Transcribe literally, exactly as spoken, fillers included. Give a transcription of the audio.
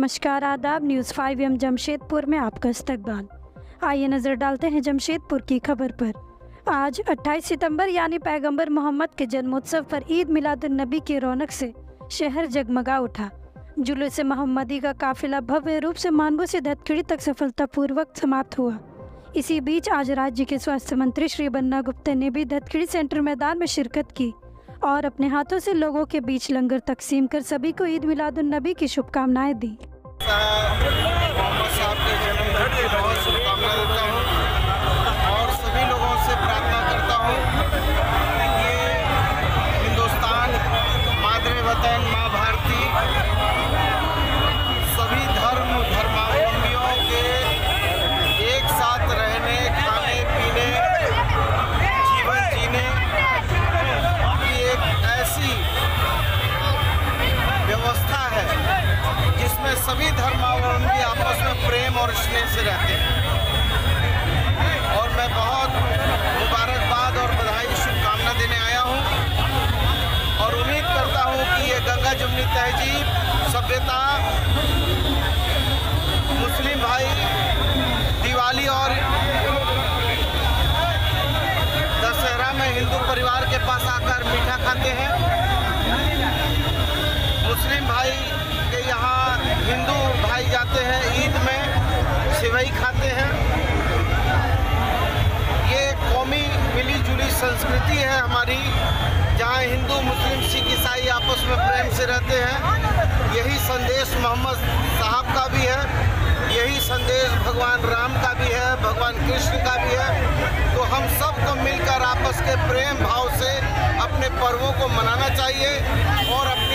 नमस्कार, आदाब। News five M Jamshedpur में आपका इस्तकबाल। आइए नज़र डालते हैं जमशेदपुर की खबर पर। आज अट्ठाईस सितंबर यानी पैगंबर मोहम्मद के जन्मोत्सव पर ईद मिलादुन्नबी की रौनक से शहर जगमगा उठा। जुलूस मोहम्मदी का काफिला भव्य रूप से मानगो से धतखिड़ी तक सफलतापूर्वक समाप्त हुआ। इसी बीच आज राज्य के स्वास्थ्य मंत्री श्री बन्ना गुप्ता ने भी धतखिड़ी सेंटर मैदान में शिरकत की और अपने हाथों से लोगों के बीच लंगर तकसीम कर सभी को ईद मिलादुन्नबी की शुभकामनाएं दी। मोहम्मद साहब के जन्मदिन की बहुत शुभकामनाएं देता हूँ और सभी लोगों से प्रार्थना करता हूँ कि हिंदुस्तान, मादरे वतन, माँ भारती, सभी धर्म धर्मावलंबियों के एक साथ रहने, खाने पीने, जीवन जीने की एक ऐसी व्यवस्था है जिसमें सभी धर्मावलंबी आपस में प्रेम और स्नेह से रहते हैं। और मैं बहुत मुबारकबाद और बधाई शुभकामना देने आया हूँ और उम्मीद करता हूँ कि ये गंगा जमुनी तहजीब, सभ्यता, मुस्लिम भाई दिवाली और दशहरा में हिंदू परिवार के पास आकर मीठा खाते हैं। मुस्लिम भाई के यहाँ हिंदू भाई जाते हैं ईद में सेवई खाते हैं। ये कौमी मिली जुली संस्कृति है हमारी, जहाँ हिंदू, मुस्लिम, सिख, ईसाई आपस में प्रेम से रहते हैं। यही संदेश मोहम्मद साहब का भी है, यही संदेश भगवान राम का भी है, भगवान कृष्ण का भी है। तो हम सबको मिलकर आपस के प्रेम भाव से अपने पर्वों को मनाना चाहिए और